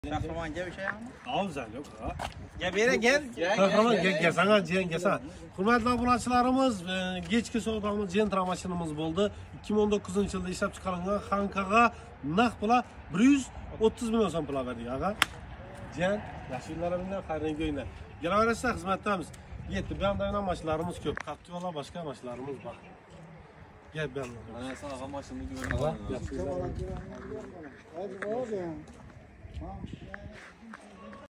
Şahraman gel bir şey ama. Avzal yok ha. Gel bere gel. Gel sana ciğen gel. Hurmatli obunachilarimiz, kechki savdomuz Gentra mashinamiz bo'ldi. 2019 yilda ishlab chiqarilgan Xankaga naq pula 130 million so'm pul berdik aga. Ciğen, yaxshi yillar bilan xayrli o'yinlar. Kelaverasizlar, xizmatdamiz. Yetti, bu yerda ham mashinalarimiz ko'p. Qattiqlar boshqa mashinalarimiz bor. Gel ben. Mana sana maşını güvendim.